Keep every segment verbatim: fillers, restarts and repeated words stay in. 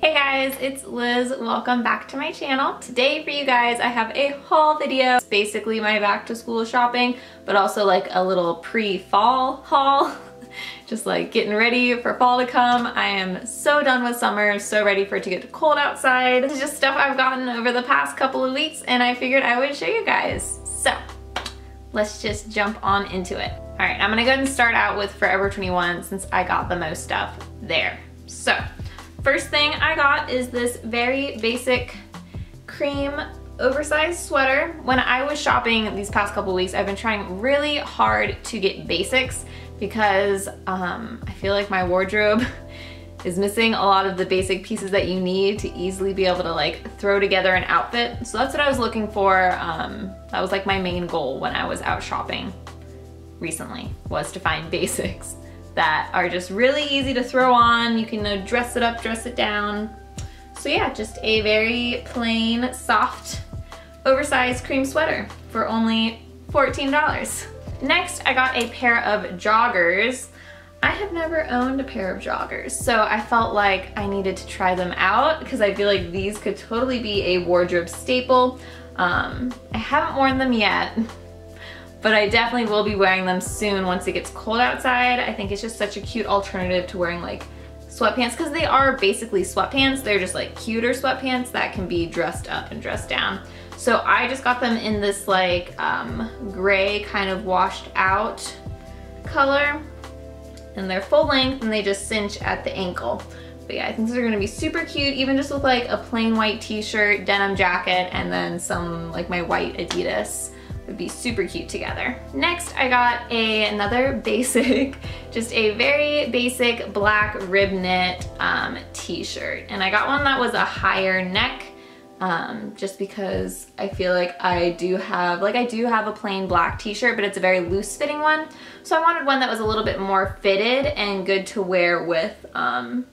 Hey guys, it's Liz. Welcome back to my channel. Today for you guys, I have a haul video. It's basically my back to school shopping, but also like a little pre-fall haul. Just like getting ready for fall to come. I am so done with summer, so ready for it to get cold outside. This is just stuff I've gotten over the past couple of weeks and I figured I would show you guys. So let's just jump on into it. All right, I'm gonna go ahead and start out with Forever twenty-one since I got the most stuff there. So first thing I got is this very basic cream oversized sweater. When I was shopping these past couple weeks, I've been trying really hard to get basics because um, I feel like my wardrobe is missing a lot of the basic pieces that you need to easily be able to like throw together an outfit. So that's what I was looking for. Um, that was like my main goal when I was out shopping recently, was to find basics that are just really easy to throw on. You can uh, dress it up, dress it down. So yeah, just a very plain, soft, oversized cream sweater for only fourteen dollars. Next, I got a pair of joggers. I have never owned a pair of joggers, so I felt like I needed to try them out because I feel like these could totally be a wardrobe staple. Um, I haven't worn them yet, but I definitely will be wearing them soon once it gets cold outside. I think it's just such a cute alternative to wearing like sweatpants, because they are basically sweatpants. They're just like cuter sweatpants that can be dressed up and dressed down. So I just got them in this like um, gray kind of washed out color, and they're full length and they just cinch at the ankle. But yeah, I think these are gonna be super cute, even just with like a plain white t-shirt, denim jacket, and then some like my white Adidas would be super cute together. Next, I got a, another basic, just a very basic black rib knit um, t-shirt. And I got one that was a higher neck, um, just because I feel like I do have, like I do have a plain black t-shirt, but it's a very loose fitting one. So I wanted one that was a little bit more fitted and good to wear with um,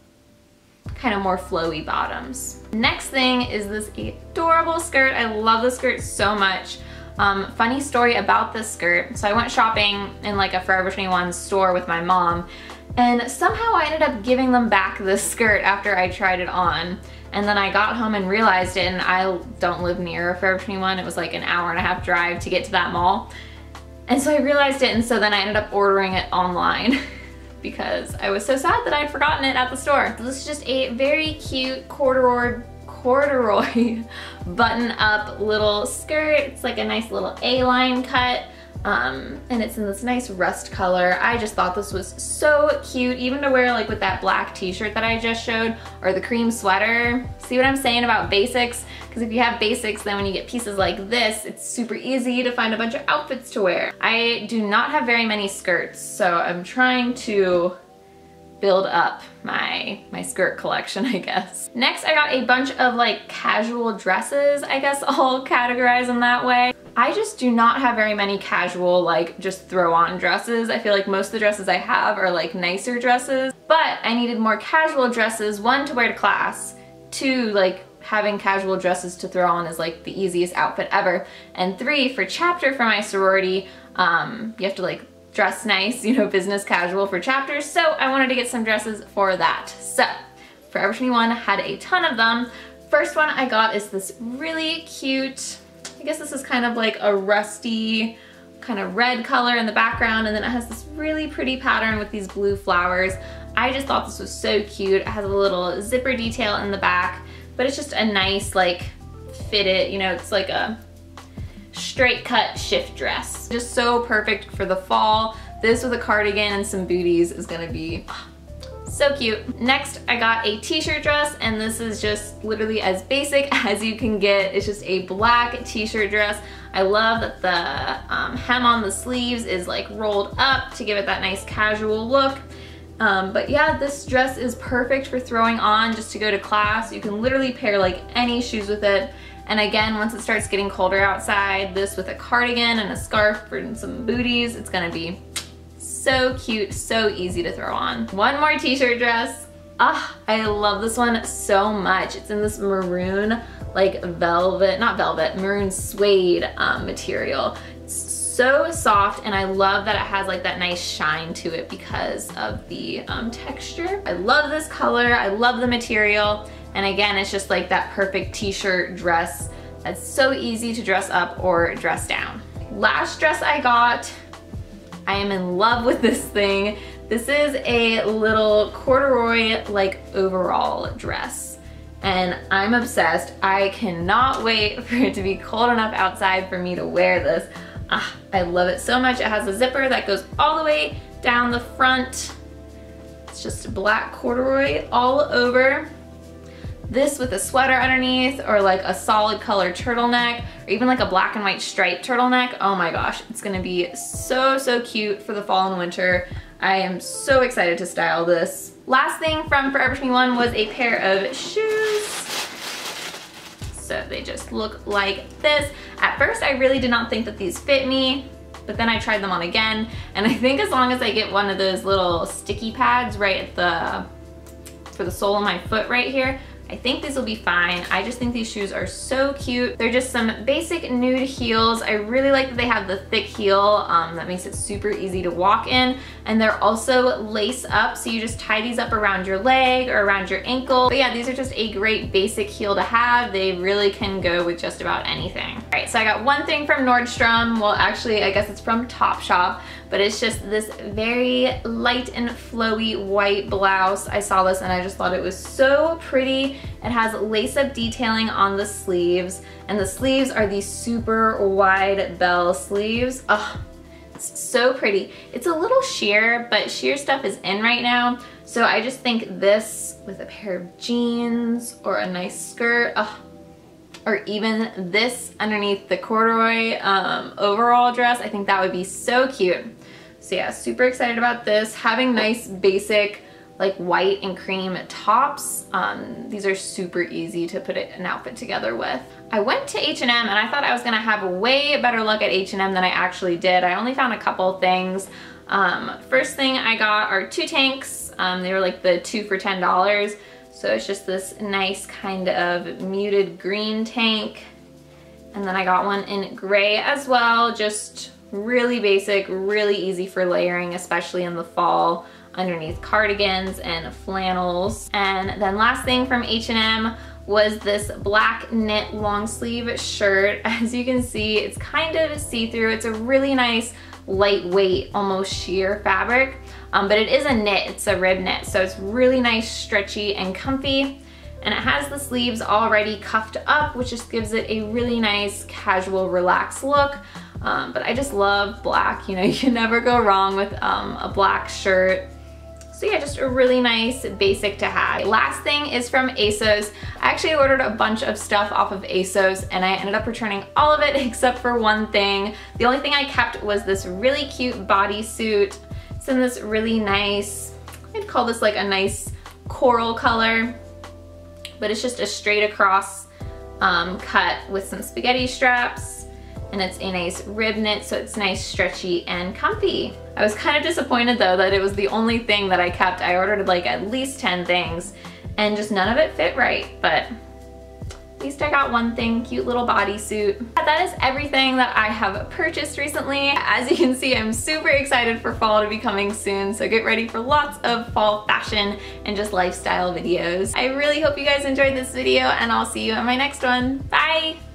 kind of more flowy bottoms. Next thing is this adorable skirt. I love this skirt so much. Um, funny story about this skirt. So I went shopping in like a Forever twenty-one store with my mom, and somehow I ended up giving them back this skirt after I tried it on. And then I got home and realized it, and I don't live near a Forever twenty-one. It was like an hour and a half drive to get to that mall. And so I realized it, and so then I ended up ordering it online because I was so sad that I'd forgotten it at the store. So this is just a very cute corduroy corduroy button up little skirt. It's like a nice little A-line cut, um, and it's in this nice rust color. I just thought this was so cute, even to wear like with that black t-shirt that I just showed, or the cream sweater. See what I'm saying about basics? Because if you have basics, then when you get pieces like this, it's super easy to find a bunch of outfits to wear. I do not have very many skirts, so I'm trying to build up my my skirt collection, I guess. Next, I got a bunch of like casual dresses, I guess I'll categorize them that way. I just do not have very many casual, like just throw on dresses. I feel like most of the dresses I have are like nicer dresses, but I needed more casual dresses, one to wear to class, two, like having casual dresses to throw on is like the easiest outfit ever, and three, for chapter for my sorority, um, you have to like dress nice, you know, business casual for chapters, so I wanted to get some dresses for that. So Forever twenty-one had a ton of them. First one I got is this really cute, I guess this is kind of like a rusty kind of red color in the background, and then it has this really pretty pattern with these blue flowers. I just thought this was so cute. It has a little zipper detail in the back, but it's just a nice like fitted, you know, it's like a straight cut shift dress. Just so perfect for the fall. This with a cardigan and some booties is gonna be so cute. Next, I got a t-shirt dress, and this is just literally as basic as you can get. It's just a black t-shirt dress. I love that the um, hem on the sleeves is like rolled up to give it that nice casual look. Um, but yeah, this dress is perfect for throwing on just to go to class. You can literally pair like any shoes with it. And again, once it starts getting colder outside, this with a cardigan and a scarf and some booties, it's gonna be so cute, so easy to throw on. One more t-shirt dress. Ah, I love this one so much. It's in this maroon, like velvet, not velvet, maroon suede um, material. It's so soft, and I love that it has like that nice shine to it because of the um, texture. I love this color, I love the material, and again, it's just like that perfect t-shirt dress that's so easy to dress up or dress down. Last dress I got, I am in love with this thing. This is a little corduroy like overall dress, and I'm obsessed. I cannot wait for it to be cold enough outside for me to wear this. Ah, I love it so much. It has a zipper that goes all the way down the front. It's just black corduroy all over. This with a sweater underneath, or like a solid color turtleneck, or even like a black and white striped turtleneck. Oh my gosh, it's gonna be so, so cute for the fall and winter. I am so excited to style this. Last thing from Forever twenty-one was a pair of shoes. So they just look like this. At first, I really did not think that these fit me, but then I tried them on again, and I think as long as I get one of those little sticky pads right at the, for the sole of my foot right here, I think these will be fine. I just think these shoes are so cute. They're just some basic nude heels. I really like that they have the thick heel. Um, that makes it super easy to walk in. And they're also lace up, so you just tie these up around your leg or around your ankle. But yeah, these are just a great basic heel to have. They really can go with just about anything. All right, so I got one thing from Nordstrom. Well, actually, I guess it's from Topshop, but it's just this very light and flowy white blouse. I saw this and I just thought it was so pretty. It has lace-up detailing on the sleeves, and the sleeves are these super wide bell sleeves. Oh, it's so pretty. It's a little sheer, but sheer stuff is in right now, so I just think this with a pair of jeans or a nice skirt, oh, or even this underneath the corduroy um, overall dress, I think that would be so cute. So yeah, super excited about this. Having nice basic like white and cream tops. Um, these are super easy to put an outfit together with. I went to H and M and I thought I was gonna have way better luck at H and M than I actually did. I only found a couple things. Um, first thing I got are two tanks. Um, they were like the two for ten dollars. So it's just this nice kind of muted green tank. And then I got one in gray as well, just really basic, really easy for layering, especially in the fall, underneath cardigans and flannels. And then last thing from H and M was this black knit long sleeve shirt. As you can see, it's kind of see-through. It's a really nice lightweight, almost sheer fabric, um, but it is a knit, it's a rib knit, so it's really nice, stretchy, and comfy. And it has the sleeves already cuffed up, which just gives it a really nice, casual, relaxed look. Um, but I just love black, you know, you can never go wrong with um, a black shirt. So yeah, just a really nice basic to have. Last thing is from ASOS. I actually ordered a bunch of stuff off of ASOS and I ended up returning all of it except for one thing. The only thing I kept was this really cute bodysuit. It's in this really nice, I'd call this like a nice coral color, but it's just a straight across um, cut with some spaghetti straps. And it's a nice rib knit, so it's nice, stretchy, and comfy. I was kind of disappointed though that it was the only thing that I kept. I ordered like at least ten things and just none of it fit right, but at least I got one thing, cute little bodysuit. That is everything that I have purchased recently. As you can see, I'm super excited for fall to be coming soon, so get ready for lots of fall fashion and just lifestyle videos. I really hope you guys enjoyed this video, and I'll see you in my next one. Bye!